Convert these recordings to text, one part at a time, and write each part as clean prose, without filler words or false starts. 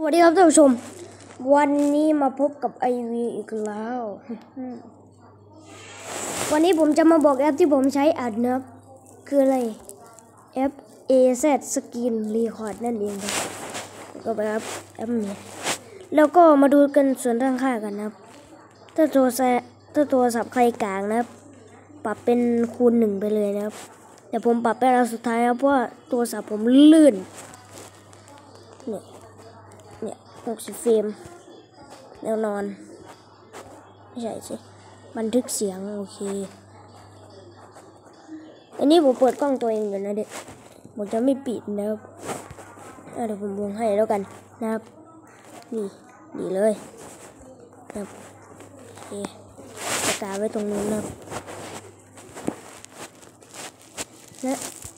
วัสดีครับท่านผู้ชมวันนี้มาพบกับไอวีอีกแล้ววันนี้ผมจะมาบอกแอปที่ผมใช้อัดนะครับคืออะไรแอป AZ Screen Record นั่นเองครับก็ไปครับแอปนี้แล้วก็มาดูกันส่วนด้านข้างกันนะครับถ้าโทรศัพท์ใครกลางนะครับปรับเป็นคูณ 1ไปเลยนะครับแต่ผมปรับไปแล้วสุดท้ายครับเพราะว่าโทรศัพท์ผมลื่นเนี่ย60 เฟรมแนวนอนไม่ใช่สิบันทึกเสียงโอเคอันนี้ผมเปิดกล้องตัวเองอยู่นะเด็กผมจะไม่ปิดนะครับเดี๋ยวผมวงให้แล้วกันนะครับนี่เลยนะครับโอเคประกาศไว้ตรงนู้นนะครับและ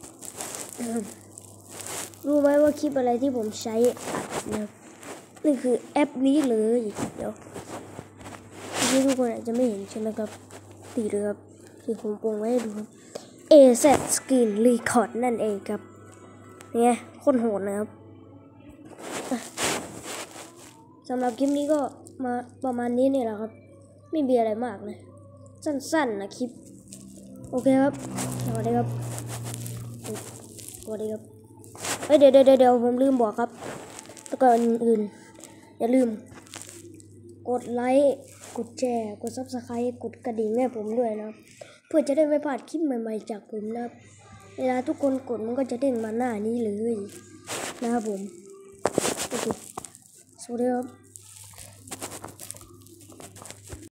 รู้ไหมว่าคลิปอะไรที่ผมใช้อัดนะครับนี่คือแอปนี้เลยเดี๋ยวที่ทุกคนอาจจะไม่เห็นใช่ไหมครับตีเลยครับที่ผมวงไว้ให้ดูครับ AZ Screen Record นั่นเองครับเนี่ยโคตรโหดนะครับสำหรับคลิปนี้ก็มาประมาณนี้เนี่ยแหละครับไม่มีอะไรมากเลยสั้นๆนะคลิปโอเคครับสวัสดีครับเดี๋ยวผมลืมบอกครับแล้วก็อื่นอย่าลืมกดไลค์กดแชร์กด Subscribe กดกระดิ่งให้ผมด้วยนะเพื่อจะได้ไม่พลาดคลิปใหม่ๆจากผมนะครับเวลาทุกคนกดมันก็จะเด้งมาหน้านี้เลยนะครับผมโอเคสวัสดีครับ